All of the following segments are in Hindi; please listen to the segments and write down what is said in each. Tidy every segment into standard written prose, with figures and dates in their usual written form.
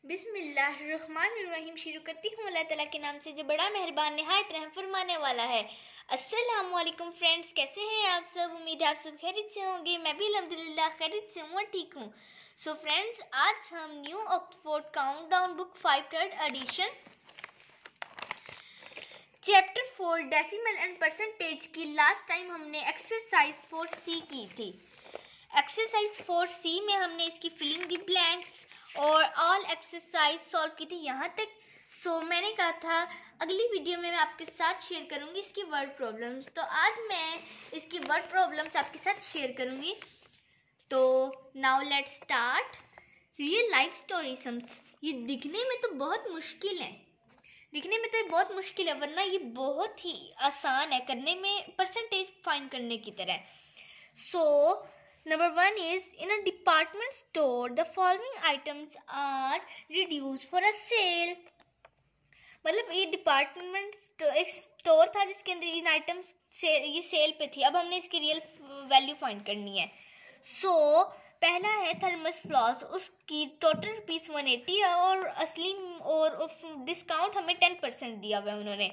बिस्मिल्लाहिर्रहमानिर्रहीम। शुरू करती हूँ अल्लाह ताला के नाम से जो बड़ा मेहरबान निहायत रहम फरमाने वाला है। अस्सलामु अलैकुम फ्रेंड्स, कैसे हैं आप सब? उम्मीद है आप सब खैरियत से होंगे। मैं भी अल्हम्दुलिल्लाह खैरियत से हूँ, ठीक हूँ। सो फ्रेंड्स, आज हम new Oxford countdown book 5 3rd edition chapter 4 decimal and percentage की लास्ट टाइम हमने एक्सरसाइज 4C की थी। एक्सरसाइज 4C में हमने इसकी फिलिंग द ब्लैंक्स और ऑल एक्सरसाइज सॉल्व की थी यहाँ तक। सो मैंने कहा था अगली वीडियो में मैं आपके साथ शेयर करूँगी इसकी वर्ड प्रॉब्लम्स। तो आज मैं इसकी वर्ड प्रॉब्लम्स आपके साथ शेयर करूँगी। तो now let's start. Real life story sums. ये दिखने में तो बहुत मुश्किल है, वरना ये बहुत ही आसान है करने में, परसेंटेज फाइंड करने की तरह। सो Number 1 is, in a department store, the following items are reduced for a sale. मतलब ये डिपार्टमेंट एक स्टोर था जिसके अंदर इन आइटम्स ये सेल पे थी। अब हमने इसकी रियल वैल्यू फाइंड करनी है। पहला है थर्मस फ्लॉस, उसकी टोटल रुपीस 180 है और असली और डिस्काउंट हमें 10% दिया हुआ है उन्होंने।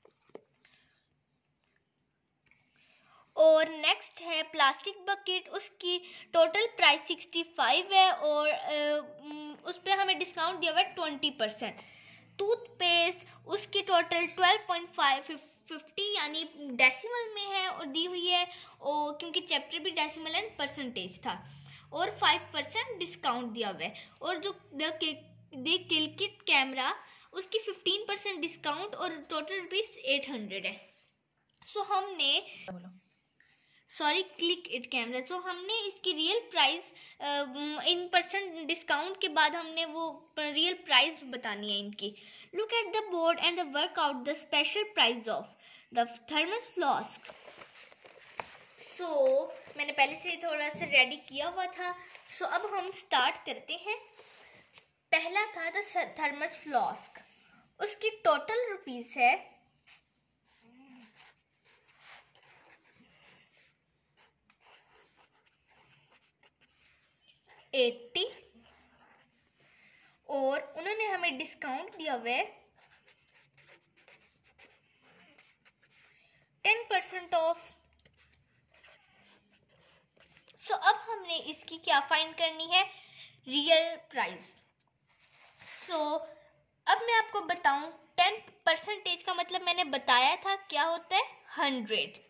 और नेक्स्ट है प्लास्टिक बकेट, उसकी टोटल प्राइस 65 है और उस पर हमें डिस्काउंट दिया हुआ है 20%। टूथपेस्ट, उसकी टोटल 12.50 यानी डेसिमल में है और दी हुई है, और क्योंकि चैप्टर भी डेसिमल एंड परसेंटेज था, और 5% डिस्काउंट दिया हुआ है। और जो द किलकिट कैमरा, उसकी 15% डिस्काउंट और टोटल रुपीस 800 है। Click it camera. सो हमने इसकी real price in percent discount के बाद हमने वो रियल प्राइस बतानी है इनकी। Look at the board and work out the special price of the thermos flask. मैंने पहले से थोड़ा सा रेडी किया हुआ था। अब हम स्टार्ट करते हैं। पहला था द थर्मस फ्लास्क, उसकी टोटल रुपीस है 80 और उन्होंने हमें डिस्काउंट दिया हुआ है 10% ऑफ। अब हमने इसकी क्या फाइंड करनी है? Real price. अब मैं आपको बताऊं 10% का मतलब मैंने बताया था क्या होता है, 100।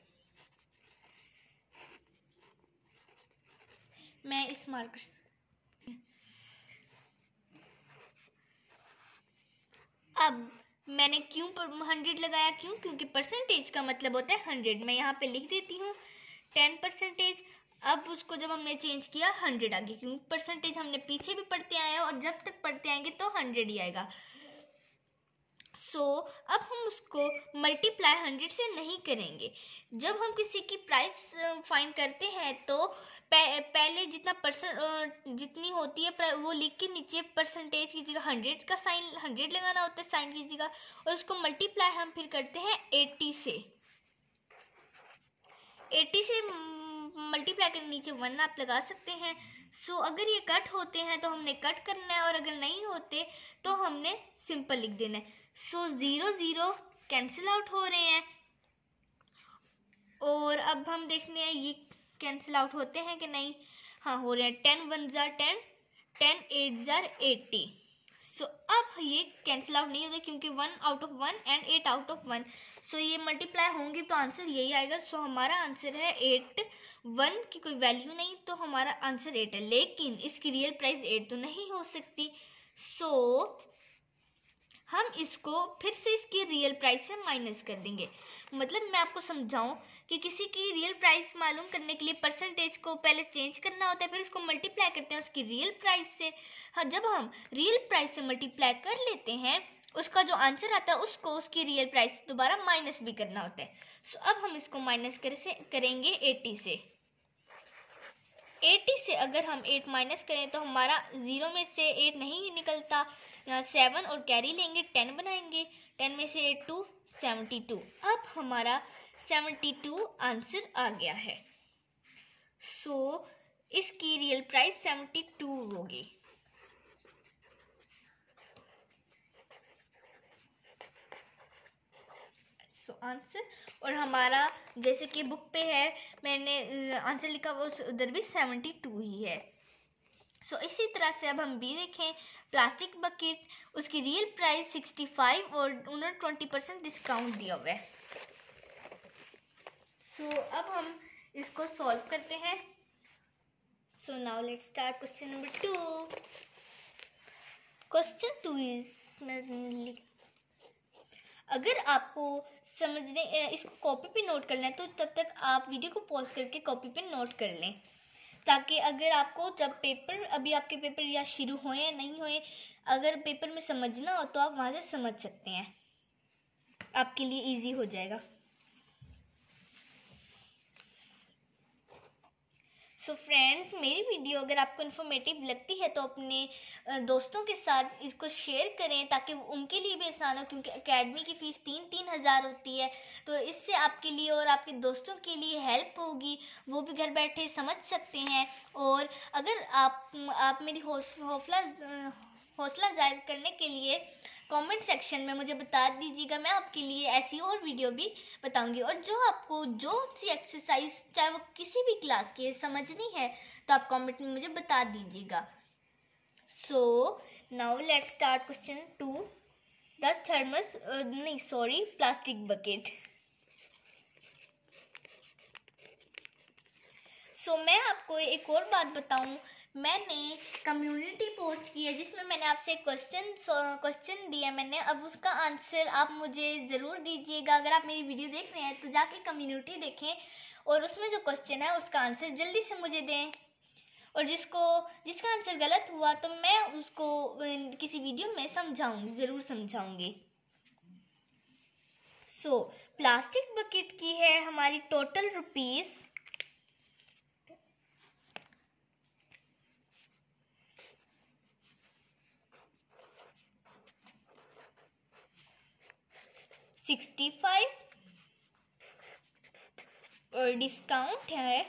मैं इस मार्कर अब मैंने क्यों 100 लगाया, क्योंकि परसेंटेज का मतलब होता है 100। मैं यहाँ पे लिख देती हूँ 10%। अब उसको जब हमने चेंज किया 100 आ गया, क्योंकि परसेंटेज हमने पीछे भी पढ़ते आए हैं और जब तक पढ़ते आएंगे तो 100 ही आएगा। अब हम उसको मल्टीप्लाई 100 से नहीं करेंगे। जब हम किसी की प्राइस फाइंड करते हैं तो पहले जितनी होती है वो लिख के नीचे परसेंटेज कीजिएगा, 100 का साइन 100 लगाना होता है, साइन कीजिएगा, और उसको मल्टीप्लाई हम फिर करते हैं 80 से। 80 से मल्टीप्लाई करके नीचे 1 आप लगा सकते हैं। अगर ये कट होते हैं तो हमने कट करना है, और अगर नहीं होते तो हमने सिंपल लिख देना है। 0 0 कैंसिल आउट हो रहे हैं, और अब हम देखते हैं ये कैंसिल आउट होते हैं कि नहीं। हाँ, हो रहे हैं। 10 1 जार 10, 10 8 जार 80। अब ये कैंसिल आउट नहीं होगा क्योंकि 1 out of 1 and 8 out of 1। ये मल्टीप्लाई होंगे तो आंसर यही आएगा। हमारा आंसर है 8। 1 की कोई वैल्यू नहीं तो हमारा आंसर 8 है, लेकिन इसकी रियल प्राइस 8 तो नहीं हो सकती। हम इसको फिर से इसकी रियल प्राइस से माइनस कर देंगे। मतलब मैं आपको समझाऊं कि किसी की रियल प्राइस मालूम करने के लिए परसेंटेज को पहले चेंज करना होता है, फिर उसको मल्टीप्लाई करते हैं उसकी रियल प्राइस से। हाँ, जब हम रियल प्राइस से मल्टीप्लाई कर लेते हैं, उसका जो आंसर आता है उसको उसकी रियल प्राइस से दोबारा माइनस भी करना होता है। अब हम इसको माइनस करेंगे 80 से। 80 से अगर हम 8 माइनस करें तो हमारा 0 में से 8 नहीं निकलता, यहाँ 7 और कैरी लेंगे 10 बनाएंगे। 10 में से 8 2 72। अब हमारा 72 आंसर आ गया है। इसकी रियल प्राइस 72 होगी। सो आंसर, और हमारा जैसे कि बुक पे है मैंने आंसर लिखा वो उधर भी 72 ही है। सो इसी तरह से अब हम बी देखें, प्लास्टिक बकेट, उसकी रियल प्राइस 65 और उन्होंने 20% डिस्काउंट दिया हुआ है। सो अब हम इसको सॉल्व करते हैं। So now let's start question number 2। Question 2 is, अगर आपको समझने इसको कॉपी पे नोट करना है तो तब तक आप वीडियो को पॉज करके कॉपी पे नोट कर लें, ताकि अगर आपको जब पेपर, अभी आपके पेपर या शुरू होए या नहीं होए, अगर पेपर में समझना हो तो आप वहाँ से समझ सकते हैं, आपके लिए इजी हो जाएगा। सो फ्रेंड्स, मेरी वीडियो अगर आपको इन्फॉर्मेटिव लगती है तो अपने दोस्तों के साथ इसको शेयर करें, ताकि उनके लिए भी आसान हो, क्योंकि एकेडमी की फ़ीस 3-3 हज़ार होती है। तो इससे आपके लिए और आपके दोस्तों के लिए हेल्प होगी, वो भी घर बैठे समझ सकते हैं। और अगर आप मेरी हौसला जाहिर करने के लिए कमेंट सेक्शन में मुझे बता दीजिएगा, मैं आपके लिए ऐसी और वीडियो भी बताऊंगी। और जो आपको जो सी एक्सरसाइज चाहे वो किसी भी क्लास की समझनी है तो आप कमेंट में मुझे बता दीजिएगा। So now let's start question 2, the thermos plastic bucket. So मैं आपको एक और बात बताऊं, मैंने कम्युनिटी पोस्ट की है जिसमें मैंने आपसे क्वेश्चन दिया मैंने, अब उसका आंसर आप मुझे ज़रूर दीजिएगा। अगर आप मेरी वीडियो देख रहे हैं तो जाके कम्युनिटी देखें और उसमें जो क्वेश्चन है उसका आंसर जल्दी से मुझे दें। और जिसका आंसर गलत हुआ तो मैं उसको किसी वीडियो में ज़रूर समझाऊंगी। सो प्लास्टिक बकेट की है हमारी टोटल रुपीज़ 65 और डिस्काउंट है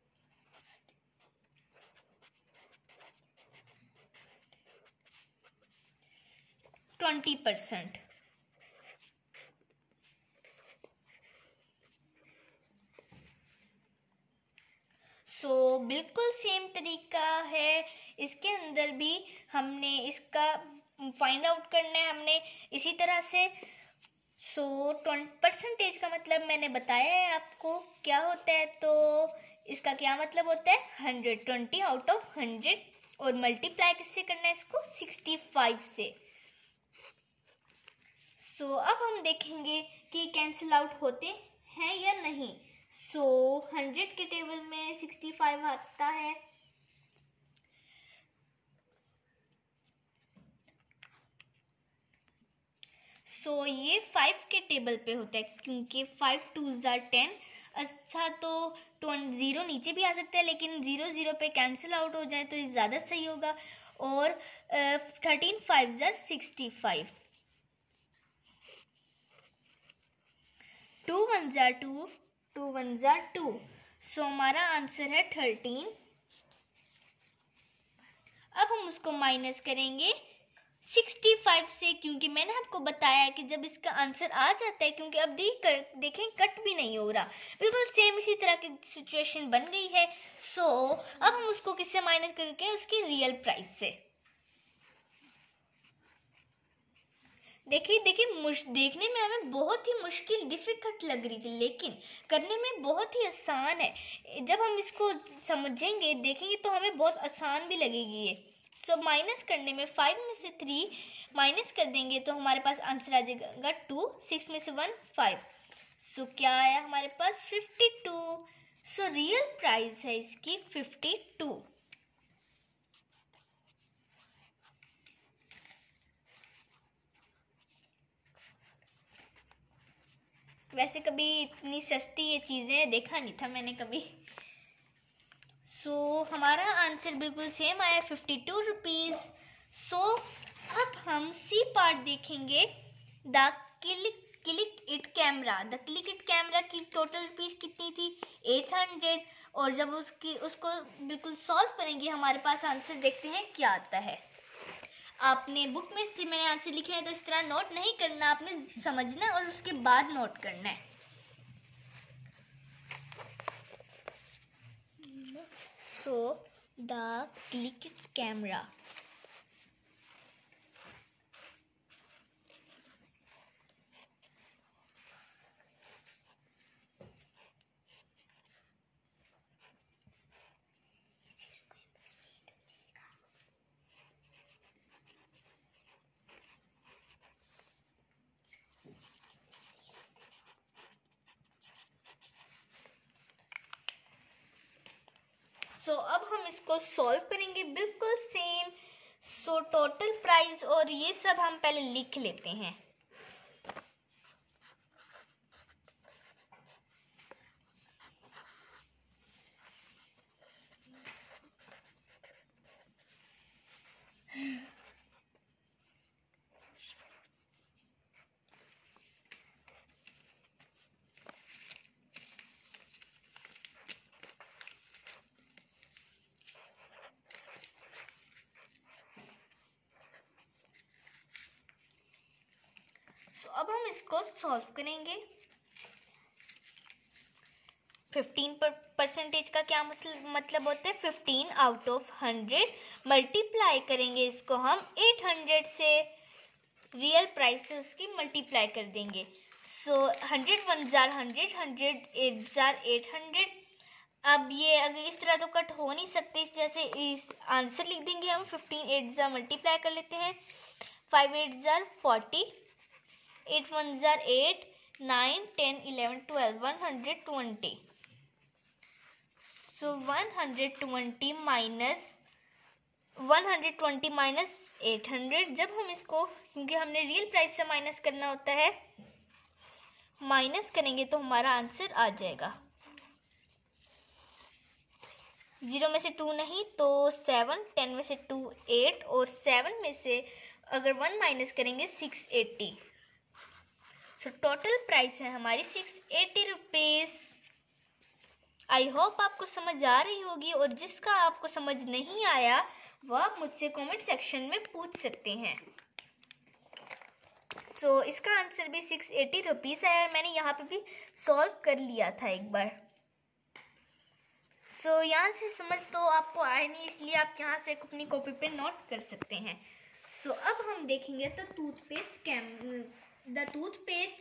20%। सो बिल्कुल सेम तरीका है, इसके अंदर भी हमने इसका फाइंड आउट करना है हमने इसी तरह से। सो 20% का मतलब मैंने बताया है आपको क्या होता है, तो इसका क्या मतलब होता है 120 आउट ऑफ 100, और मल्टीप्लाई किससे करना है इसको 65 से। सो अब हम देखेंगे कि कैंसिल आउट होते हैं या नहीं। सो 100 के टेबल में 65 आता है, सो ये 5 के टेबल पे होता है, क्योंकि 5 2 10। अच्छा, तो 0 नीचे भी आ सकता है, लेकिन 0 0 पे कैंसिल आउट हो जाए तो ये ज़्यादा सही होगा। और 13 5 65, 2 1 2, 2 1 2। सो हमारा आंसर है 13। अब हम उसको माइनस करेंगे 65 से, क्योंकि मैंने आपको बताया है कि जब इसका आंसर आ जाता है, क्योंकि अब देखें कट भी नहीं हो रहा, बिल्कुल सेम इसी तरह की सिचुएशन बन गई है। सो अब हम उसको किससे माइनस करके उसकी रियल प्राइस से। देखिए देखने में हमें बहुत ही मुश्किल डिफिकल्ट लग रही थी, लेकिन करने में बहुत ही आसान है। जब हम इसको समझेंगे देखेंगे तो हमें बहुत आसान भी लगेगी ये। सो माइनस करने में 5 में से 3 माइनस कर देंगे तो हमारे पास आंसर आ जाएगा 2, 6 में से 1 5। सो क्या आया हमारे पास 52। सो रियल प्राइस है इसकी 52। वैसे कभी इतनी सस्ती ये चीज़ें देखा नहीं था मैंने कभी। सो हमारा आंसर बिल्कुल सेम आया 52 रुपीज़। सो अब हम सी पार्ट देखेंगे, the click it camera. The click it camera की टोटल रुपीज़ कितनी थी 800, और जब उसको बिल्कुल सॉल्व करेंगे हमारे पास आंसर देखते हैं क्या आता है। आपने बुक में से मैंने आंसर लिखे हैं तो इस तरह नोट नहीं करना, आपने समझना और उसके बाद नोट करना है। So the click camera. सो अब हम इसको सॉल्व करेंगे बिल्कुल सेम। सो टोटल प्राइस और ये सब हम पहले लिख लेते हैं। सो अब हम इसको सॉल्व करेंगे। 15% का क्या मतलब होता है? 15 आउट ऑफ 100 मल्टीप्लाई करेंगे इसको हम 800 से, रियल प्राइस से उसकी मल्टीप्लाई कर देंगे। सो 100 1 जार 100, 100 8 जार 800। अब ये अगर इस तरह तो कट हो नहीं सकते, इस तरह से इस आंसर लिख देंगे हम। 15 8 जार मल्टीप्लाई कर लेते हैं। 5 8 जार 40, 8 1 जार 8, 9 10 11 12, 120। सो 120 माइनस 800। जब हम इसको, क्योंकि हमने रियल प्राइस से माइनस करना होता है, माइनस करेंगे तो हमारा आंसर आ जाएगा। 0 में से 2 नहीं तो 7, 10 में से 2 8, और 7 में से अगर 1 माइनस करेंगे 680। सो टोटल प्राइस है हमारी 680 रुपीज़। आई होप आपको समझ आ रही होगी, और जिसका आपको समझ नहीं आया वह आप मुझसे कमेंट सेक्शन में पूछ सकते हैं। सो इसका आंसर भी 680 रुपीज़ है, और मैंने यहाँ पे भी सॉल्व कर लिया था एक बार। सो यहाँ से समझ तो आपको आए नहीं, इसलिए आप यहाँ से अपनी कॉपी पे नोट कर सकते हैं। सो अब हम देखेंगे तो टूथपेस्ट।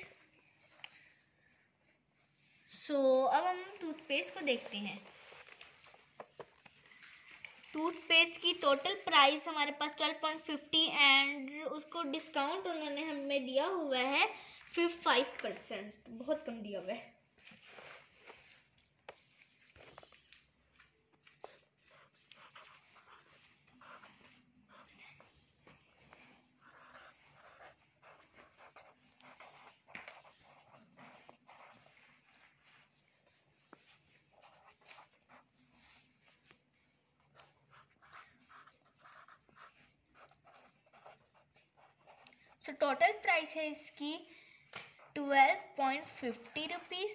सो अब हम टूथपेस्ट को देखते हैं। टूथपेस्ट की टोटल प्राइस हमारे पास 12.50 एंड उसको डिस्काउंट उन्होंने हमें दिया हुआ है 5%, बहुत कम दिया हुआ है। सो टोटल प्राइस है इसकी 12.50 रुपीज़,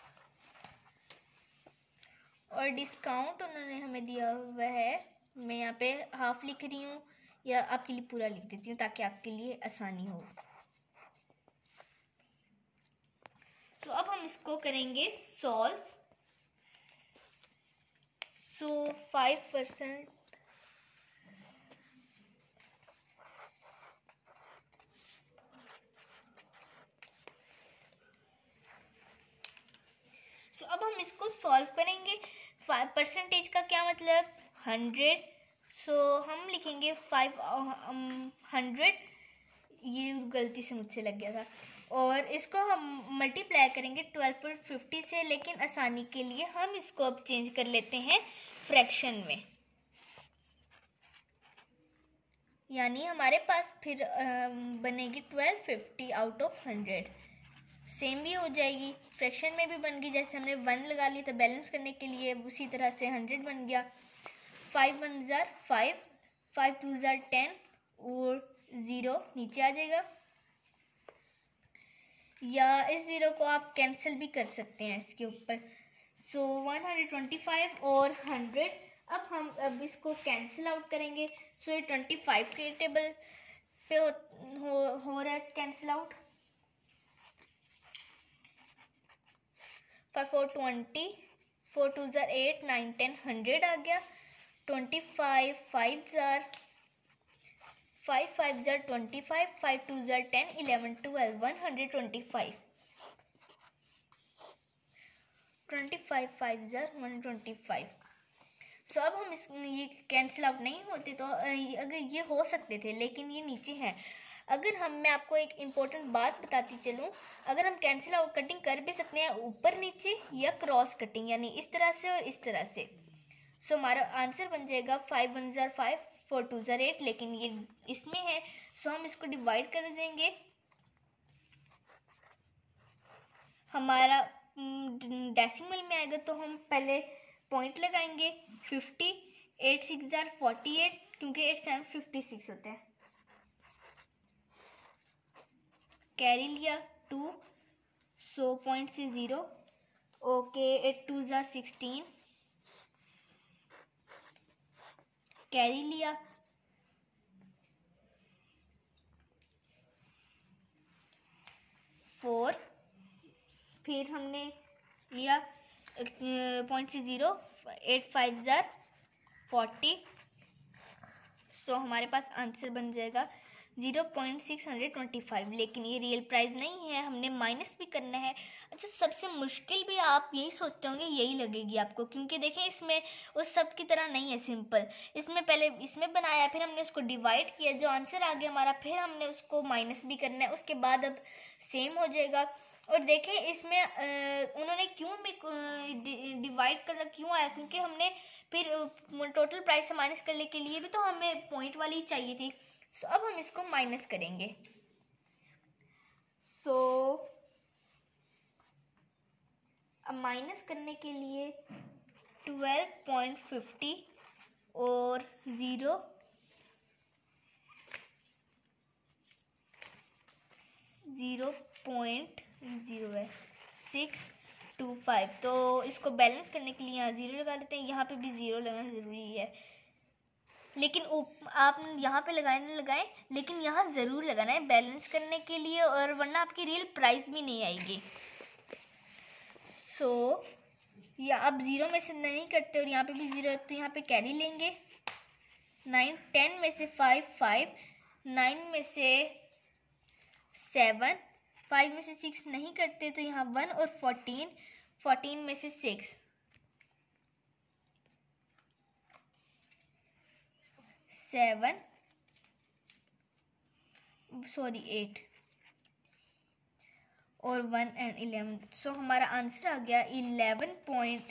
और डिस्काउंट उन्होंने हमें दिया हुआ है, मैं यहाँ पे हाफ लिख रही हूँ या आपके लिए पूरा लिख देती हूँ ताकि आपके लिए आसानी हो। सो अब हम इसको करेंगे सॉल्व। सो 5%, सो अब हम इसको सॉल्व करेंगे। 5% का क्या मतलब? 100। सो हम लिखेंगे 500, ये गलती से मुझसे लग गया था, और इसको हम मल्टीप्लाई करेंगे 12.50 से, लेकिन आसानी के लिए हम इसको अब चेंज कर लेते हैं फ्रैक्शन में। यानी हमारे पास फिर बनेगी 1250 आउट ऑफ 100, सेम भी हो जाएगी, फ्रैक्शन में भी बन गई। जैसे हमने 1 लगा लिया था बैलेंस करने के लिए, उसी तरह से 100 बन गया। 5 1 जार 5, 5 2 जार 10, और 0 नीचे आ जाएगा, या इस 0 को आप कैंसिल भी कर सकते हैं इसके ऊपर। सो 125 और 100 अब इसको कैंसिल आउट करेंगे। सो ये 25 के टेबल पे हो रहा है कैंसिल आउट। 5 4 20, 4 2 जार 8, 9 10 100 आ गया। 25 5 जार 5 5 जार 25, 5 2 जार 10, 11 12 125, 25 5 जार 125। सो अब हम ये कैंसिल आउट नहीं होते तो अगर ये हो सकते थे, लेकिन ये नीचे हैं। अगर मैं आपको एक इम्पोर्टेंट बात बताती चलूँ, अगर हम कैंसिल आउट कटिंग कर भी सकते हैं ऊपर नीचे या क्रॉस कटिंग, यानी इस तरह से और इस तरह से। सो हमारा आंसर बन जाएगा 5 1 जार 5, 4 2 जार 8, लेकिन ये इसमें है। सो हम इसको डिवाइड कर देंगे। हमारा डेसिमल में आएगा तो हम पहले पॉइंट लगाएंगे। 50, 8 6 जार 48, क्योंकि 8 7 56 होता है। कैरी लिया 2, सो पॉइंट से 0। ओके 8 2 जार 16, कैरी लिया 4, फिर हमने लिया पॉइंट से 0, 8 5 जार 40। सो हमारे पास आंसर बन जाएगा 0.625, लेकिन ये रियल प्राइस नहीं है, हमने माइनस भी करना है। अच्छा, सबसे मुश्किल भी आप यही सोचते होंगे, यही लगेगी आपको, क्योंकि देखें इसमें उस सब की तरह नहीं है सिंपल। इसमें पहले इसमें बनाया, फिर हमने उसको डिवाइड किया, जो आंसर आ गया हमारा, फिर हमने उसको माइनस भी करना है, उसके बाद अब सेम हो जाएगा। और देखें इसमें उन्होंने क्यों डिवाइड करना क्यों आया, क्योंकि हमने फिर टोटल प्राइस से माइनस करने के लिए भी तो हमें पॉइंट वाली चाहिए थी। सो अब हम इसको माइनस करेंगे। सो अब माइनस करने के लिए 12.50 और 0 0.0 है 625। तो इसको बैलेंस करने के लिए यहाँ 0 लगा देते हैं, यहाँ पे भी 0 लगाना ज़रूरी है। लेकिन आप यहाँ पे लगाए ना लगाएं, लेकिन यहाँ ज़रूर लगाना है बैलेंस करने के लिए, और वरना आपकी रियल प्राइस भी नहीं आएगी। सो या अब 0 में से नहीं करते और यहाँ पे भी 0 है, तो यहाँ पे कैरी लेंगे। 9 10 में से 5 5, 9 में से 7, 5 में से 6 नहीं करते तो यहाँ 1, और 14 14 में से 6 7 सॉरी 8 और 1 एंड 11। सो हमारा आंसर आ गया 11 पॉइंट।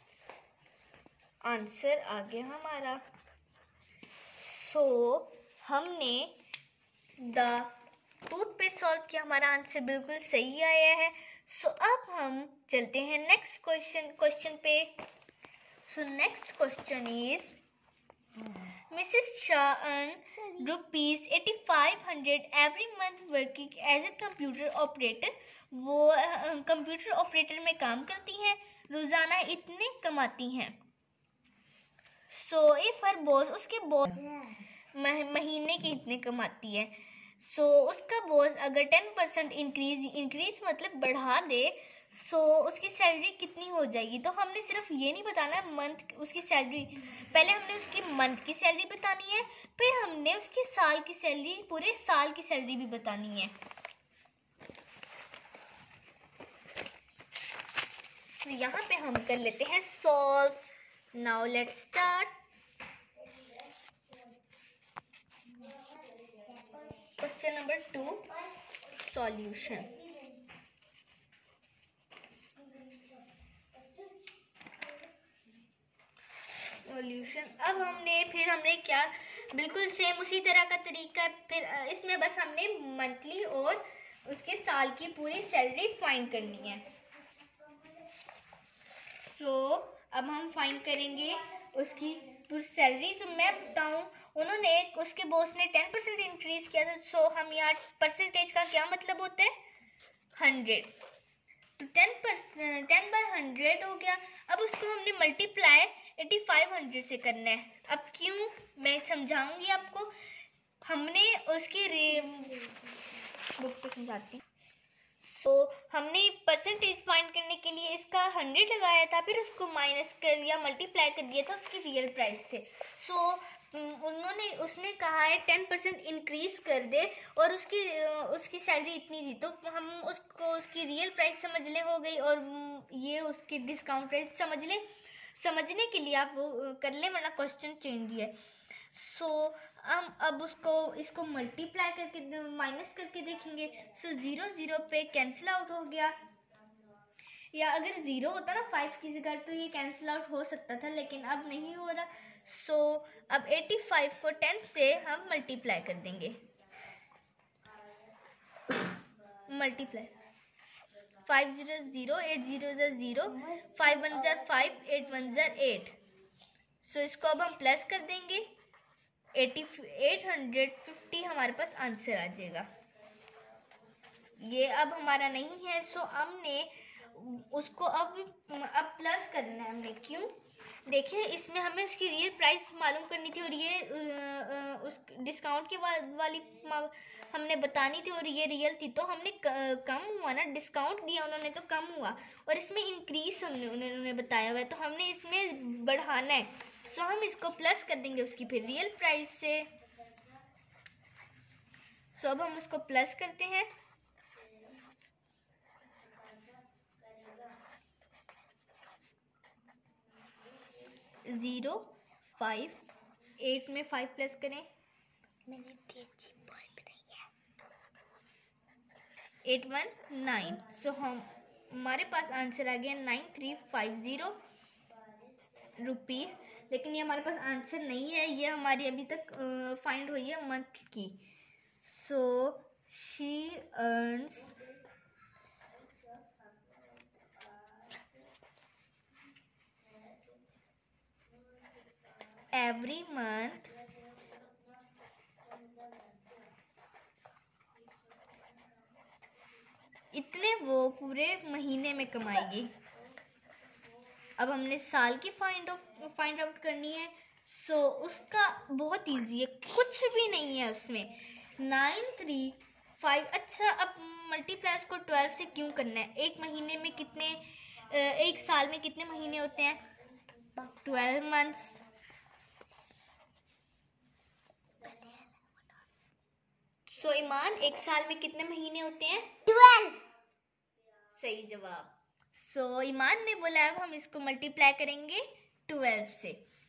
आंसर आ गया हमारा। सो हमने द टूथपेस्ट सॉल्व किया, हमारा आंसर बिल्कुल सही आया है। सो अब हम चलते हैं नेक्स्ट क्वेश्चन पे। So next question is Mrs. Shah earns ₹8500 every month working as a computer operator. वो कंप्यूटर ऑपरेटर में काम करती हैं, रोजाना इतने कमाती हैं। सो इफ हर बॉस, उसके बॉस महीने के इतने कमाती है। सो उसका बॉस अगर 10% इंक्रीज मतलब बढ़ा दे, सो उसकी सैलरी कितनी हो जाएगी। तो हमने सिर्फ ये नहीं बताना है मंथ उसकी सैलरी, पहले हमने उसकी मंथ की सैलरी बतानी है, फिर हमने उसकी साल की सैलरी, पूरे साल की सैलरी भी बतानी है। तो यहाँ पे हम कर लेते हैं solve. Now let's start. Question number 2 solution. अब हमने क्या, बिल्कुल सेम उसी तरह का तरीका, फिर इसमें बस हमने मंथली और उसके साल की पूरी सैलरी फाइंड करनी है। सो अब हम फाइंड करेंगे उसकी पूरी सैलरी। तो मैं बताऊं, उन्होंने उसके बॉस ने 10% इंक्रीज किया था। सो हम यहाँ परसेंटेज का क्या मतलब होता है, 100। तो 10 by 100 हो गया। अब उसको हमने मल्टीप्लाई 8500 से करना है। अब क्यों, मैं समझाऊंगी आपको। हमने उसकी बुक को समझाती। तो हमने परसेंटेज फाइंड करने के लिए इसका 100 लगाया था, फिर उसको माइनस कर दिया, मल्टीप्लाई कर दिया था उसकी रियल प्राइस से। उसने कहा है 10% इंक्रीज कर दे और उसकी सैलरी इतनी थी, तो हम उसको उसकी रियल प्राइस समझ लें हो गई, और ये उसकी डिस्काउंट प्राइस समझ लें। समझने के लिए आप वो कर लें, वरना क्वेश्चन चेंज है। हम अब इसको मल्टीप्लाई करके माइनस करके देखेंगे। 0 पे कैंसिल आउट हो गया, या अगर 0 होता ना 5 की जगह तो ये कैंसिल आउट हो सकता था, लेकिन अब नहीं हो रहा। अब 85 को 10 से हम मल्टीप्लाई कर देंगे। मल्टीप्लाई 5 0 0 8 0 0 5 1 5 8 1 8। इसको अब हम प्लस कर देंगे। 850 हमारे पास आंसर आ जाएगा। ये अब हमारा नहीं है, हमने उसको अब प्लस करना है हमने। क्यों, देखिए इसमें हमें उसकी रियल प्राइस मालूम करनी थी, और ये उस डिस्काउंट के वाली हमने बतानी थी, और ये रियल थी, तो हमने कम हुआ ना, डिस्काउंट दिया उन्होंने तो कम हुआ, और इसमें इंक्रीज उन्होंने बताया हुआ है, तो हमने इसमें बढ़ाना है। हम इसको प्लस कर देंगे उसकी फिर रियल प्राइस से। अब हम उसको प्लस करते हैं। 0 5 8 में 5 प्लस करें, मैंने 8 1 9। हमारे पास आंसर आ गया 9350 रुपीज। लेकिन ये हमारे पास आंसर नहीं है, ये हमारी अभी तक फाइंड हुई है मंथ की। शी अर्न्स every month इतने वो पूरे महीने में कमाएगी। अब हमने साल की फाइंड आउट करनी है। उसका बहुत इजी है, कुछ भी नहीं है उसमें। 935। अच्छा, अब मल्टीप्लाई उसको 12 से क्यों करना है? एक महीने में कितने, एक साल में कितने महीने होते हैं? 12 मंथ्स। ईमान, एक साल में कितने महीने होते हैं? 12। सही जवाब। ईमान ने बोला अब हम इसको मल्टीप्लाई करेंगे 12 से।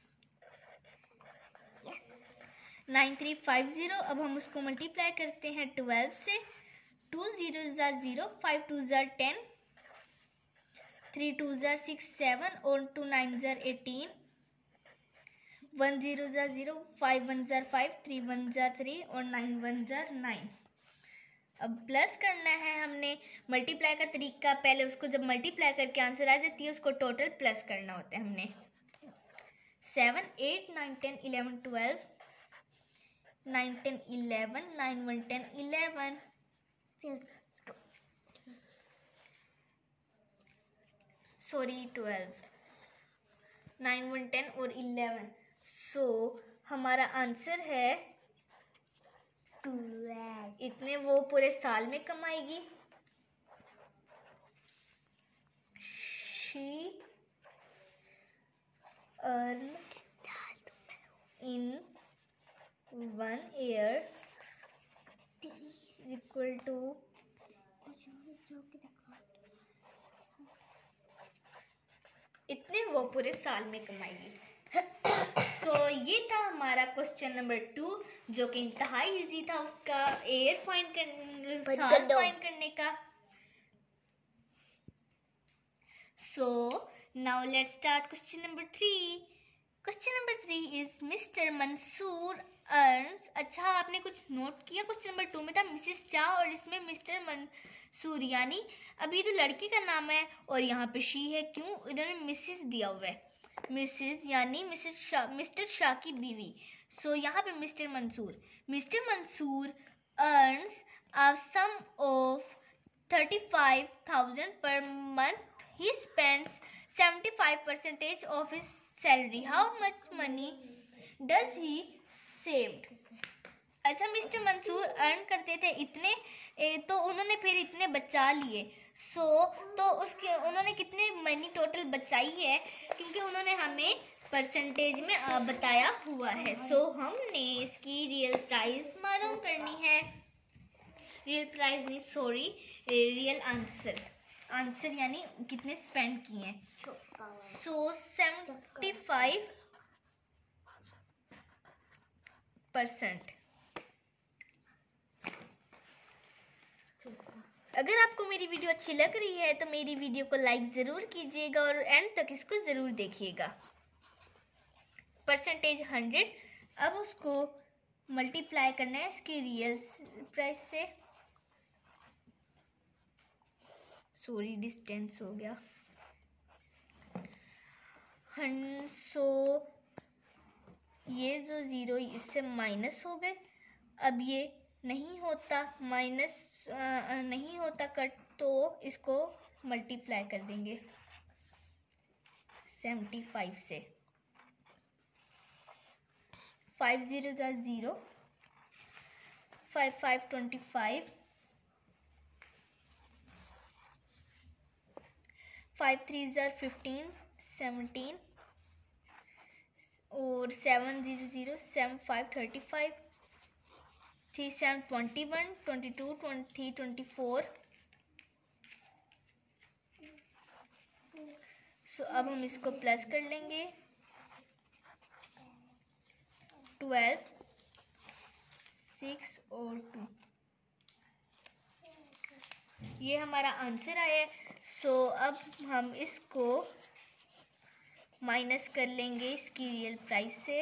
9350। अब हम उसको मल्टीप्लाई करते हैं 12 से। 2 0 0, 5 2 10, 3 2 6 7 और 2 9 18, 1 0 0, 5 1 5, 3 1 3 और 9 1 9। अब प्लस करना है हमने। मल्टीप्लाई का तरीका, पहले उसको जब मल्टीप्लाई करके आंसर आ जाती है उसको टोटल प्लस करना होता है हमने। 7 8 9 10 11 12, 9 10 11, 9 1 10 11, सॉरी 12, 9 1 10 और 11। हमारा आंसर है 12। इतने वो पूरे साल में कमाएगी। She earn in 1 year equal to इतने वो पूरे साल में कमाएगी। ये था हमारा क्वेश्चन नंबर 2, जो कि इंतहाई इजी था उसका ईयर फाइंड करने का। Now let's start question number 3। Question number 3 is mister Mansoor earns. अच्छा, आपने कुछ नोट किया? क्वेश्चन नंबर 2 में था मिसेस शाह और इसमें मिस्टर मंसूर, यानी अभी तो लड़की का नाम है और यहाँ पे शी है। क्यों? इधर मिसेस दिया हुआ है, मिसेस यानी मिस्टर शाह की बीवी। यहाँ पे mister Mansoor earns a sum of 35,000 per month. He spends 75% of his salary? How much money does he saved? अच्छा, मिस्टर मंसूर अर्न करते थे इतने, तो उन्होंने फिर इतने बचा लिए। तो उसके उन्होंने कितने मनी टोटल बचाई है, क्योंकि उन्होंने हमें परसेंटेज में बताया हुआ है। हमने इसकी रियल प्राइस मालूम करनी है। रियल प्राइस नहीं, सॉरी, रियल आंसर यानी कितने स्पेंड किए हैं। 75%। अगर आपको मेरी वीडियो अच्छी लग रही है तो मेरी वीडियो को लाइक ज़रूर कीजिएगा और एंड तक इसको ज़रूर देखिएगा। परसेंटेज 100, अब उसको मल्टीप्लाई करना है इसकी रियल प्राइस से। सॉरी, डिस्टेंस हो गया। ये जो 0 इससे माइनस हो गए। अब ये नहीं होता, माइनस नहीं होता कट, तो इसको मल्टीप्लाई कर देंगे 75 से। 5 0 0, 5 5 25, 5 3 15, 17, और 7 0 0, 7 5 35, 3 7 21, 22 23 24। अब हम इसको प्लस कर लेंगे। 12, 6 और 2, ये हमारा आंसर आया है। अब हम इसको माइनस कर लेंगे इसकी रियल प्राइस से।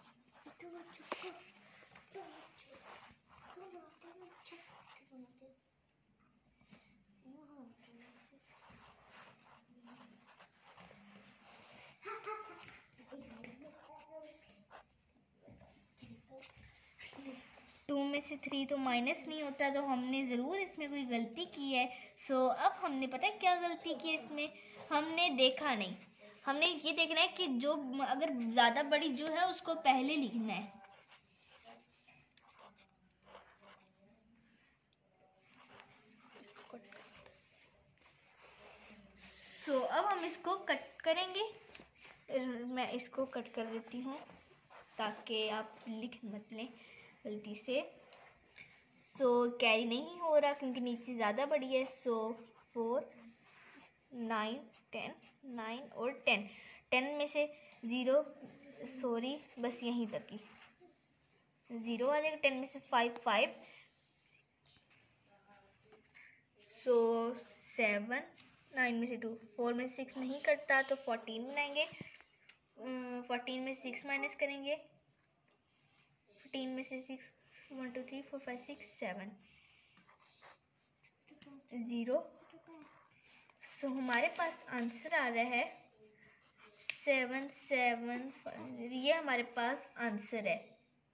टू में से 3 तो माइनस नहीं होता, तो हमने ज़रूर इसमें कोई गलती की है। अब हमने पता है क्या गलती की है इसमें, हमने देखा नहीं। हमने ये देखना है कि जो अगर ज़्यादा बड़ी जो है उसको पहले लिखना है। अब हम इसको कट करेंगे। मैं इसको कट कर देती हूँ ताकि आप लिख मत लें गलती से। कैरी नहीं हो रहा क्योंकि नीचे ज़्यादा बड़ी है। 4 9 10, 9 और 10, 10 में से 0, सॉरी बस यहीं तक ही 0 आ जाएगा। 10 में से 5 5, 7, 9 में से 2, 4 में से 6 नहीं कटता तो 14 बनाएंगे। 14 में 6 माइनस करेंगे। 14 में से 6, 1 2 3 4 5 6 7, 0। हमारे पास आंसर आ रहा है 7 7, ये हमारे पास आंसर है।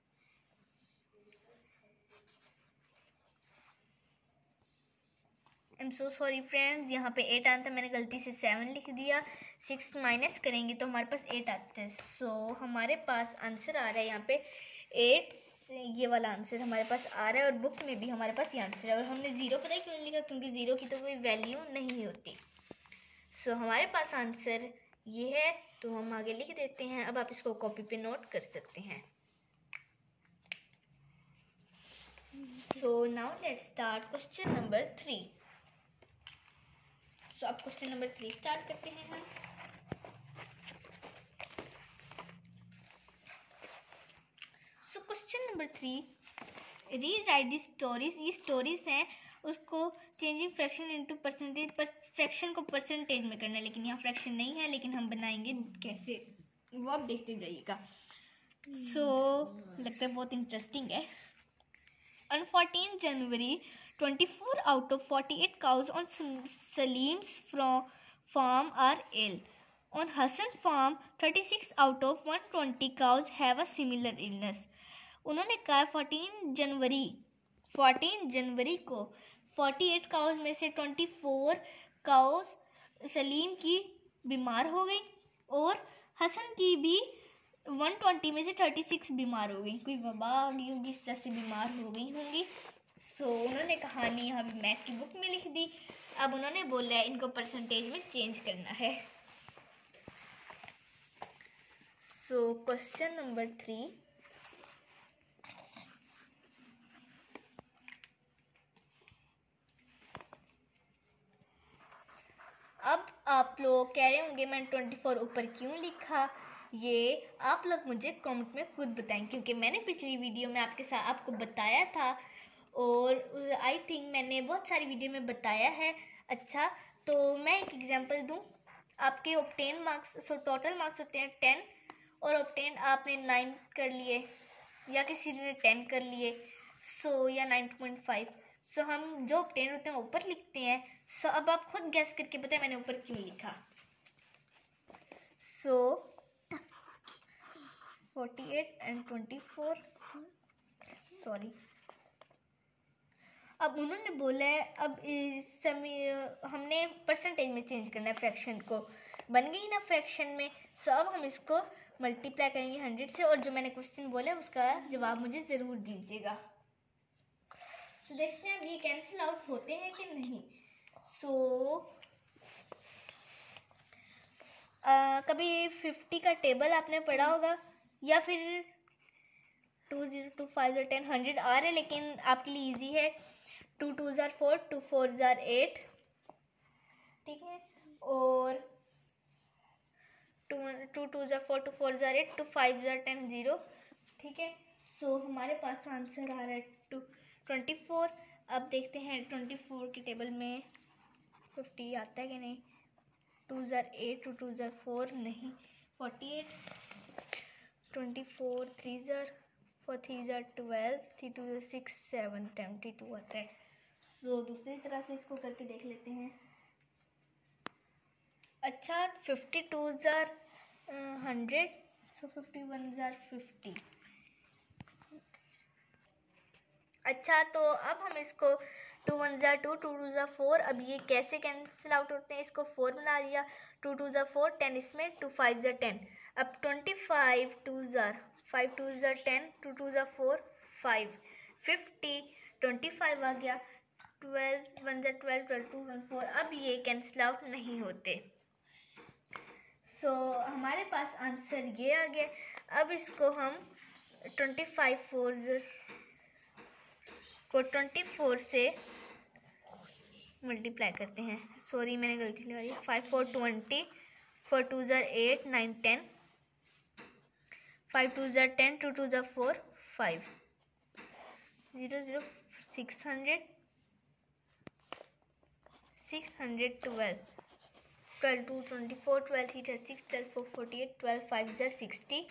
I am so sorry friends, यहाँ पे 8 आता है, मैंने गलती से 7 लिख दिया। 6 माइनस करेंगे तो हमारे पास 8 आता है। हमारे पास आंसर आ रहा है यहाँ पे 8, ये वाला आंसर हमारे पास आ रहा है। और बुक में भी हमारे पास ये आंसर है। और हमने 0 पता है क्यों लिखा, क्योंकि 0 की तो कोई वैल्यू नहीं होती। हमारे पास आंसर ये है, तो हम आगे लिख देते हैं। अब आप इसको कॉपी पे नोट कर सकते हैं। Now let's start question number 3। अब क्वेश्चन नंबर 3 स्टार्ट करते हैं हम। Question number 3, read right the stories. ये स्टोरीज हैं, उसको changing fraction into percentage, fraction को परसेंटेज में करना है, लेकिन यहाँ फ्रैक्शन नहीं है, लेकिन हम बनाएंगे कैसे वो आप देखते जाइएगा। लगता है बहुत इंटरेस्टिंग है। On 14 January, 24 out of 48 cows on Salim's farm are ill. On Hassan farm, 36 out of 120 cows have a similar illness. उन्होंने कहा 14 जनवरी को 48 काउज में से 24 काउज सलीम की बीमार हो गई और हसन की भी 120 में से 36 बीमार हो गई, कोई वबा आ गई होगी, इस तरह से बीमार हो गई होंगी। सो उन्होंने कहानी यहाँ पे मैथ की बुक में लिख दी। अब उन्होंने बोला है इनको परसेंटेज में चेंज करना है। सो क्वेश्चन नंबर 3, अब आप लोग कह रहे होंगे मैंने 24 ऊपर क्यों लिखा, ये आप लोग मुझे कमेंट में खुद बताएं, क्योंकि मैंने पिछली वीडियो में आपको बताया था और आई थिंक मैंने बहुत सारी वीडियो में बताया है। अच्छा, तो मैं एक एग्जांपल दूं। आपके obtain marks, so total marks होते हैं 10 और ऑब्टेन आपने 9 कर लिए या किसी ने 10 कर लिए, सो या 9.5। सो हम जो ऑब्टेन होते हैं ऊपर लिखते हैं। सो अब आप खुद गैस करके बताएं मैंने ऊपर क्यों लिखा। So 48 and 24, sorry. अब उन्होंने बोला है अब इस समय हमने परसेंटेज में चेंज करना है, फ्रैक्शन को बन गई ना फ्रैक्शन में। सो अब हम इसको मल्टीप्लाई करेंगे 100 से, और जो मैंने क्वेश्चन बोला उसका जवाब मुझे ज़रूर दीजिएगा। सो देखते हैं अब ये कैंसिल आउट होते हैं कि नहीं। सो कभी 50 का टेबल आपने पढ़ा होगा, या फिर 2 0 2 5 10 100 आ रहे, लेकिन आपके लिए इजी है। 2 2 4, 2 4 8, ठीक है, और 2 2 2 4, 2 4 8, 2 5 10 0, ठीक है। सो हमारे पास आंसर आ रहा है 24। अब देखते हैं 24 के टेबल में 50 आता है कि नहीं। 2 8, 2 2 4 नहीं, 48, 24, 3 4 3 12, 3 2 6 7 22 आता है। सो दूसरी तरह से इसको करके देख लेते हैं। अच्छा, 52 100, सो 51 50। अच्छा, तो अब हम इसको 2 1 2, 2 2 4, अब ये कैसे कैंसिल आउट होते हैं, इसको 4 बना दिया। 2 2 4, 10 इसमें, 2 5 10। अब 25 2 5 2 10, 2 2 4 5, 50, 25 आ गया। 12 1 12, 12 2 1 4। अब ये कैंसिल आउट नहीं होते। सो हमारे पास आंसर ये आ गया। अब इसको हम 25 4 को 24 से मल्टीप्लाई करते हैं। सॉरी मैंने गलती लगाई। 5 4 20, 4 2 8 9 10, 5 2 10, 2 2 4 5, 0 0 600 612, 12 2 24, 12 3 36, 12 4 48, 12 5 60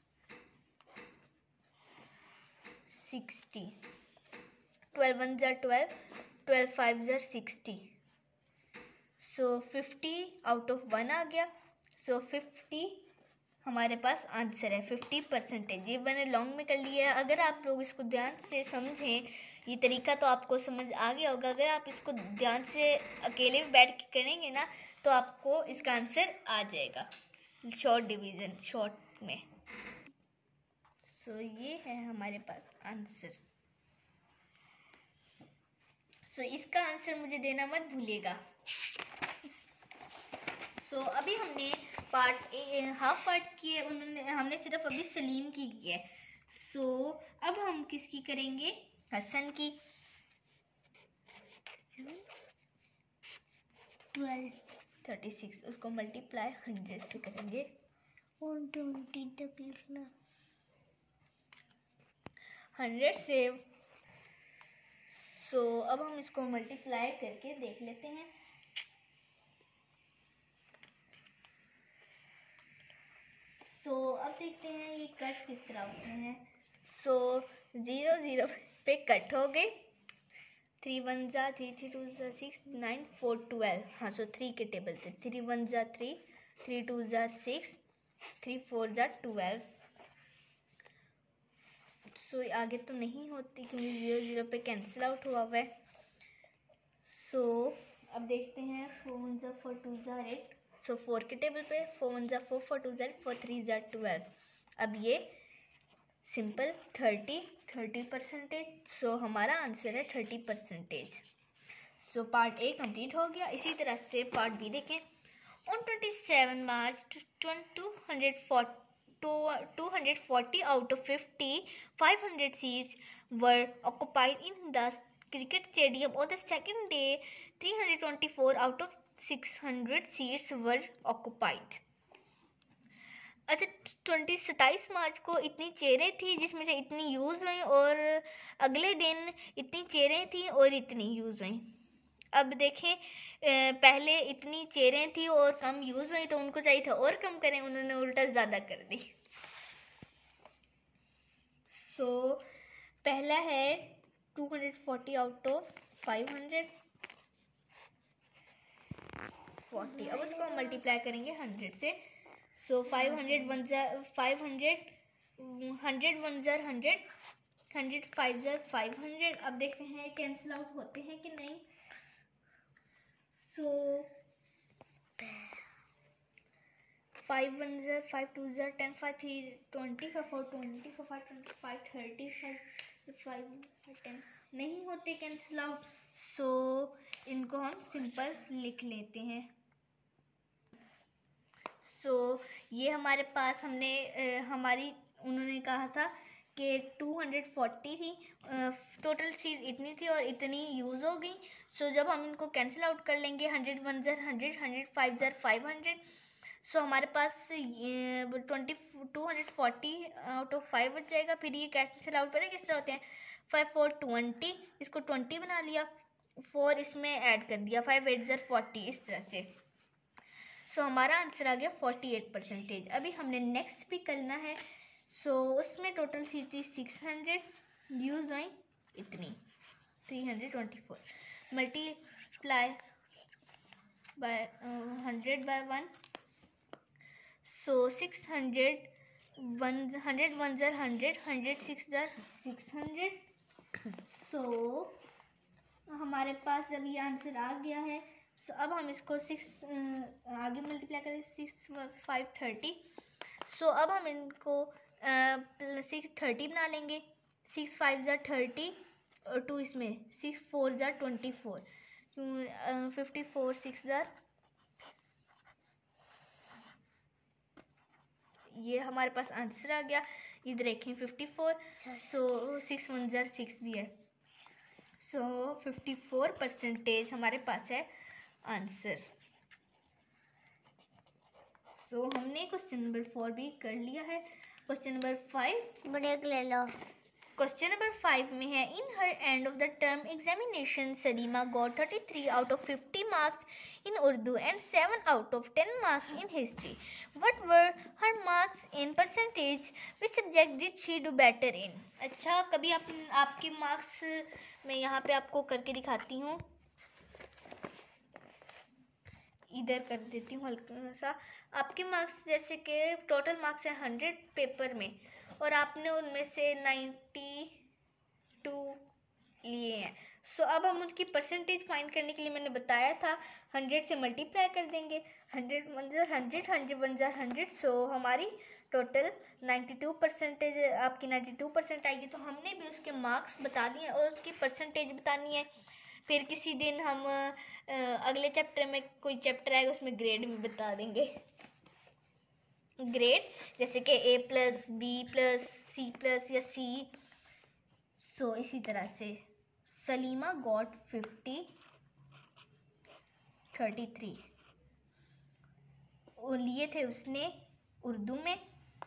60, 12 1 12, 12 5 60। सो 50 आउट ऑफ 1 आ गया। सो 50 हमारे पास आंसर है, 50%। ये मैंने लॉन्ग में कर लिया है। अगर आप लोग इसको ध्यान से समझें ये तरीका तो आपको समझ आ गया होगा। अगर आप इसको ध्यान से अकेले भी बैठ के करेंगे ना तो आपको इसका आंसर आ जाएगा शॉर्ट डिवीज़न, शॉर्ट में। सो ये है हमारे पास आंसर। सो इसका आंसर मुझे देना मत भूलिएगा। सो अभी हमने हाफ पार्ट किए, हमने सिर्फ अभी सलीम की है। सो अब हम किसकी करेंगे, हसन की। 12 36, उसको मल्टीप्लाई 100 से करेंगे। 100 से। सो अब हम इसको मल्टीप्लाई करके देख लेते हैं। सो अब देखते हैं ये कट किस तरह होते हैं। सो 0 0 पे कट हो गए। 3 1 3, 3 2 6 9 4 12। हाँ, सो 3 के टेबल थे। 3 1 3, 3 2 6, 3 4 12। सो आगे तो नहीं होती क्योंकि 0 0 पे कैंसिल आउट हुआ हुआ है। सो अब देखते हैं 4 1 4 2 8। सो 4 के टेबल पे 4 1 ज़ा 4 4 2 ज़ा 4 3 ज़ा 12। अब ये सिंपल 30%। सो हमारा आंसर है 30%। सो पार्ट ए कंप्लीट हो गया। इसी तरह से पार्ट बी देखें। On 27 March 240 out of 50, 500 seats were occupied in the cricket stadium. On the second day, 324 out of 600 seats were occupied. अच्छा 27 मार्च को इतनी चेयरें थी जिसमें से इतनी यूज़ हुई, और अगले दिन इतनी चेयरें थी और इतनी यूज़ हुई। अब देखें, पहले इतनी चेयरें थी और कम यूज़ हुई, तो उनको चाहिए था और कम करें, उन्होंने उल्टा ज़्यादा कर दी। सो पहला है 240 आउट ऑफ 540। अब उसको मल्टीप्लाई करेंगे 100 से। सो 500 1 ज़र 500, 100 1 ज़र 100, 100 5 ज़र 500। अब देखते हैं कैंसिल आउट होते हैं कि नहीं। सो 5 1 ज़र 5 2 ज़र 10 5 3 20 5 4 20 5 5 25 30 5 10 नहीं होते कैंसिल आउट। सो इनको हम सिंपल लिख लेते हैं। सो ये हमारे पास उन्होंने कहा था कि 240 थी, टोटल सीट इतनी थी और इतनी यूज़ हो गई। सो जब हम इनको कैंसिल आउट कर लेंगे 100 1 ज़र 100, 100 5 ज़र 500। सो हमारे पास 240 आउट ऑफ 5 बच जाएगा। फिर ये कैंसिल आउट पता किस तरह होते हैं, 5 4 20, इसको 20 बना लिया, 4 इसमें ऐड कर दिया, 5 8 ज़र 40, इस तरह से। सो हमारा आंसर आ गया 48%। अभी हमने नेक्स्ट भी करना है। सो उसमें टोटल सीट थी 600, यूज़ हुई इतनी 324, मल्टीप्लाई बाय 100 बाय 1। सो 600 100 1 ज़र 100, 100 6 ज़र 600। सो हमारे पास जब ये आंसर आ गया है, सो अब हम इसको 6 आगे मल्टीप्लाई करें, 6 5 30। सो अब हम इनको 6 30 बना लेंगे, 6 5 ज़र 30 और 2 इसमें 6 4 ज़र 24, 54 6 ज़र, ये हमारे पास आंसर आ गया। इधर देखें 54। सो 6 1 ज़र 6 भी है। सो 54% हमारे पास है आंसर। सो हमने क्वेश्चन नंबर 4 भी कर लिया है। क्वेश्चन नंबर 5 ब्रेक ले लो। क्वेश्चन नंबर 5 में है, in her end of the term examination Salima got 33 out of 50 marks in Urdu and 7 out of 10 marks in history. What were her marks in percentage, which subject did she do better in. अच्छा, कभी आपके मार्क्स मैं यहाँ पे आपको करके दिखाती हूँ, इधर कर देती हूँ हल्का सा। आपके मार्क्स जैसे कि टोटल मार्क्स है 100 पेपर में, और आपने उनमें से 92 लिए हैं। सो अब हम उनकी परसेंटेज फाइंड करने के लिए मैंने बताया था 100 से मल्टीप्लाई कर देंगे, 100 1 ज़र 100, 100 1 ज़र 100। सो हमारी टोटल 92% आपकी 92% आएगी। तो हमने भी उसके मार्क्स बता दिए और उसकी परसेंटेज बतानी है। फिर किसी दिन हम अगले चैप्टर में कोई चैप्टर आएगा उसमें ग्रेड भी बता देंगे, ग्रेड जैसे कि A+, B+, C+ या C। सो इसी तरह से सलीमा गॉट 33 वो लिए थे उसने उर्दू में,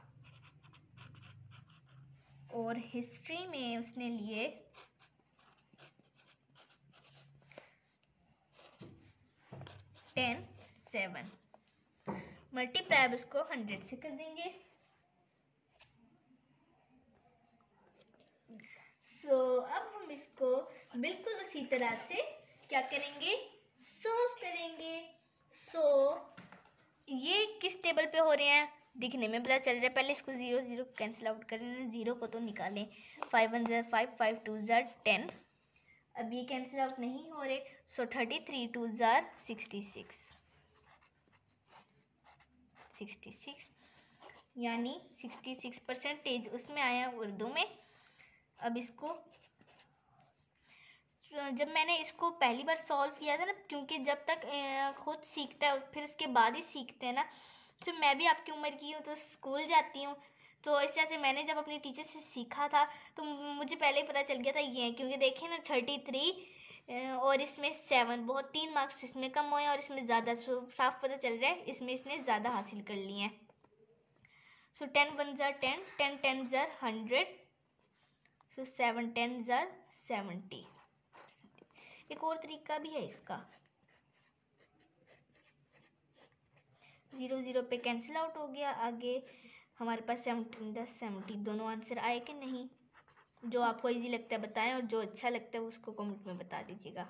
और हिस्ट्री में उसने लिए 10 7। मल्टीप्लाई अब उसको 100 से कर देंगे। सो अब हम इसको बिल्कुल उसी तरह से क्या करेंगे, सॉल्व करेंगे। सो ये किस टेबल पे हो रहे हैं दिखने में पता चल रहा है। पहले इसको 0 0 कैंसिल आउट करें, 0 को तो निकालें। 5 1 ज़र 5, 5 2 ज़र 10। अब ये कैंसिल आउट नहीं हो रहे। सो 33 2 ज़र 66। 66, यानी 66% उसमें आया उर्दू में। अब इसको जब मैंने इसको पहली बार सॉल्व किया था ना, क्योंकि जब तक खुद सीखता है फिर उसके बाद ही सीखते हैं ना, तो मैं भी आपकी उम्र की हूँ, तो स्कूल जाती हूँ, तो इस तरह से मैंने जब अपनी टीचर से सीखा था तो मुझे पहले ही पता चल गया था ये है, क्योंकि देखिए ना 33 और इसमें 7, बहुत 3 मार्क्स इसमें कम हुए और इसमें ज़्यादा, साफ पता चल रहा है इसमें इसने ज़्यादा हासिल कर लिए हैं। सो 10 1s are 10, 10 10s are 100, so 7 10s are 70। एक और तरीका भी है इसका, 0 0 पे कैंसिल आउट हो गया। आगे हमारे पास 17 10 70 दोनों आंसर आए कि नहीं, जो आपको इजी लगता है बताएं और जो अच्छा लगता है उसको कमेंट में बता दीजिएगा।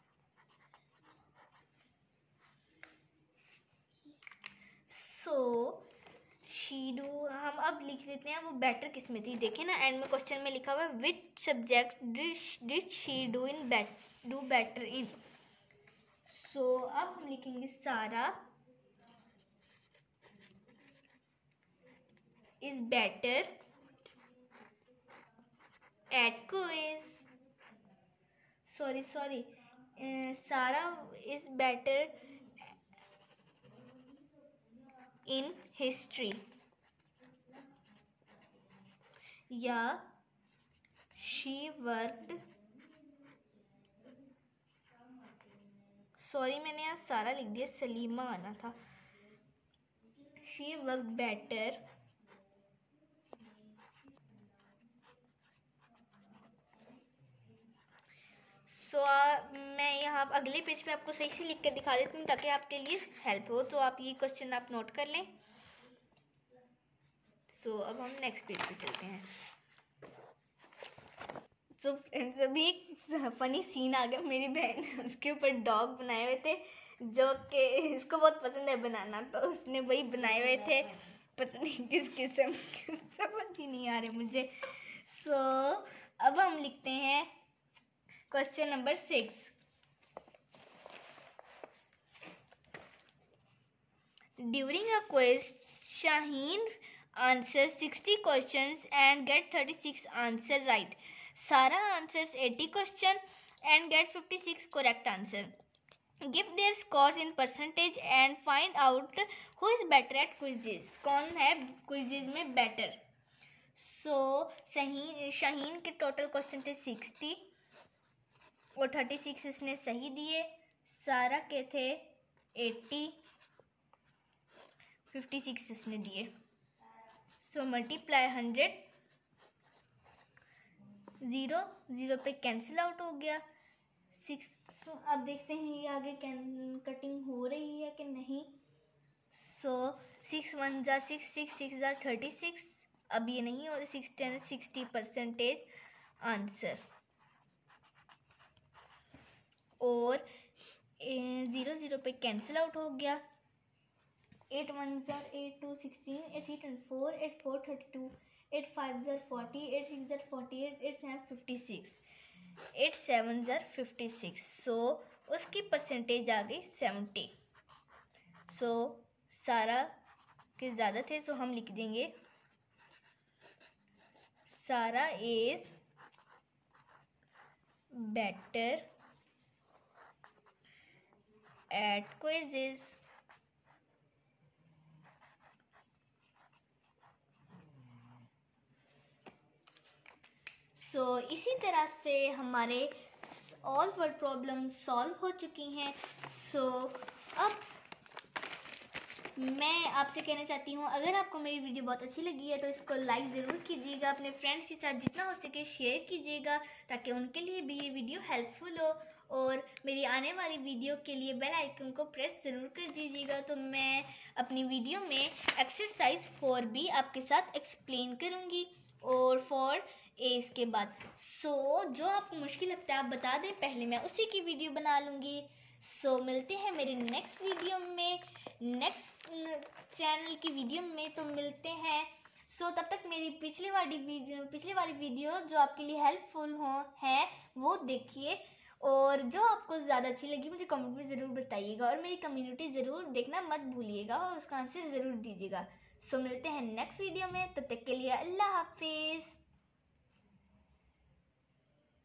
सो शीडू हम अब लिख लेते हैं वो बेटर किस में थी। देखिए ना एंड में क्वेश्चन में लिखा हुआ है which subject did she do better in. So अब हम लिखेंगे सारा is better at quiz. Sorry. Sarah is better in history. या she worked. सॉरी मैंने यहाँ सारा लिख दिया, सलीमा आना था। she worked better मैं यहाँ अगले पेज पे आपको सही से लिख के दिखा देती हूँ ताकि आपके लिए हेल्प हो। तो आप ये क्वेश्चन आप नोट कर लें। अब हम नेक्स्ट पेज पे चलते हैं। फ्रेंड्स अभी एक फनी सीन आ गया, मेरी बहन उसके ऊपर डॉग बनाए हुए थे जो कि इसको बहुत पसंद है बनाना, तो उसने वही बनाए हुए थे, पता नहीं किस किस्म, समझ ही नहीं आ रहे मुझे। अब हम लिखते हैं question number 6। During a quiz Shaheen answers 60 questions and get 36 answer right. Sarah answers 80 question and gets 56 correct answer. Give their scores in percentage and find out who is better at quizzes. कौन है quizzes में better? शाहीन के टोटल क्वेश्चन थे 60 और 36 उसने सही दिए। सारा के थे 80, 56 उसने दिए। मल्टीप्लाई 100, 0 0 पे कैंसिल आउट हो गया। 6 अब देखते हैं ये आगे कटिंग हो रही है कि नहीं। 6 1s are 6, 6 6s are 36। अब ये नहीं और 6 10 60% आंसर। और 0 0 पे कैंसिल आउट हो गया। 8 1s are 8, 2 16, 8 3 24, 8 4 32, 8 5s are 40, 8 6s are 48, 8 7 56, 8 7s are 56। उसकी परसेंटेज आ गई 70। सारा के ज़्यादा थे, तो हम लिख देंगे सारा इज बेटर एट क्विज़ेस। इसी तरह से हमारे ऑल वर्ड प्रॉब्लम सॉल्व हो चुकी हैं। अब मैं आपसे कहना चाहती हूँ अगर आपको मेरी वीडियो बहुत अच्छी लगी है तो इसको लाइक ज़रूर कीजिएगा, अपने फ्रेंड्स के साथ जितना हो सके शेयर कीजिएगा ताकि उनके लिए भी ये वीडियो हेल्पफुल हो, और मेरी आने वाली वीडियो के लिए बेल आइकन को प्रेस ज़रूर कर दीजिएगा। तो मैं अपनी वीडियो में एक्सरसाइज 4B आपके साथ एक्सप्लेन करूँगी और 4A इसके बाद। जो आपको मुश्किल लगता है आप बता दें, पहले मैं उसी की वीडियो बना लूँगी। मिलते हैं मेरे नेक्स्ट वीडियो में, नेक्स्ट चैनल की वीडियो में, तो मिलते हैं। तब तक मेरी पिछली वाली वीडियो जो आपके लिए हेल्पफुल है वो देखिए, और जो आपको ज़्यादा अच्छी लगी मुझे कमेंट में ज़रूर बताइएगा और मेरी कम्युनिटी ज़रूर देखना मत भूलिएगा और उसका आंसर ज़रूर दीजिएगा। सो मिलते हैं नेक्स्ट वीडियो में, तब तक के लिए अल्लाह हाफिज़।